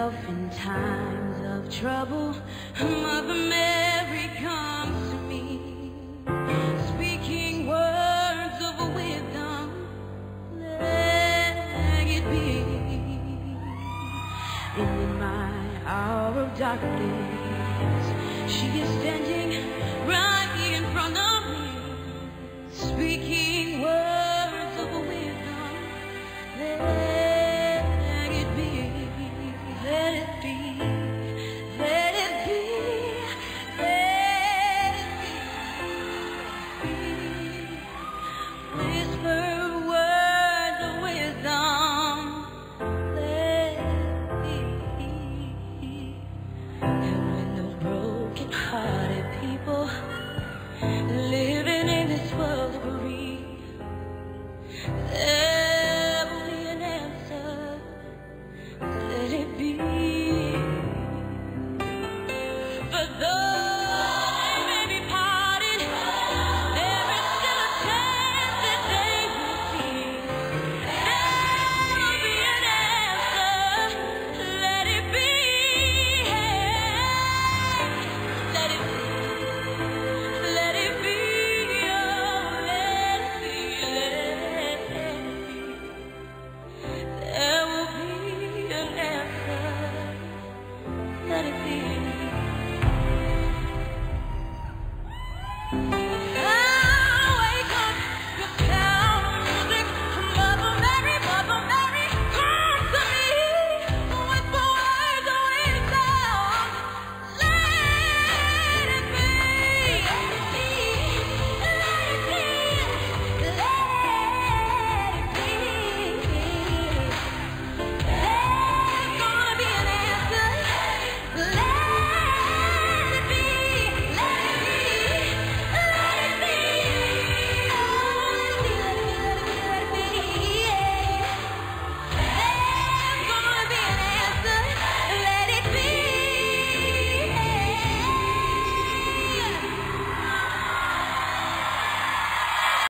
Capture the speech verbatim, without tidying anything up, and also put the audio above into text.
myself in times of trouble. Mother Mary comes to me, speaking words of wisdom, let it be. And in my hour of darkness, she is standing right in front of